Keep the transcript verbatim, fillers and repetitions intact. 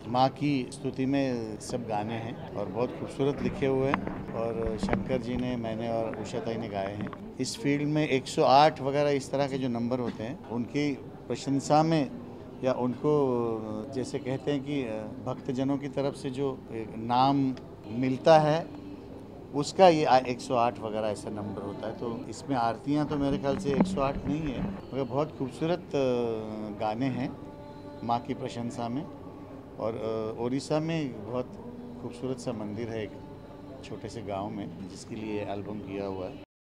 माँ की स्तुति में सब गाने हैं और बहुत खूबसूरत लिखे हुए हैं और शंकर जी ने, मैंने और उषा ताई ने गाए हैं। इस फील्ड में एक सौ आठ वगैरह इस तरह के जो नंबर होते हैं उनकी प्रशंसा में या उनको जैसे कहते हैं कि भक्तजनों की तरफ से जो नाम मिलता है उसका ये एक सौ आठ वगैरह ऐसा नंबर होता है। तो इसमें आरतियाँ तो मेरे ख्याल से एक सौ आठ नहीं है, मगर बहुत खूबसूरत गाने हैं माँ की प्रशंसा में। और उड़ीसा में बहुत खूबसूरत सा मंदिर है एक छोटे से गांव में, जिसके लिए एल्बम किया हुआ है।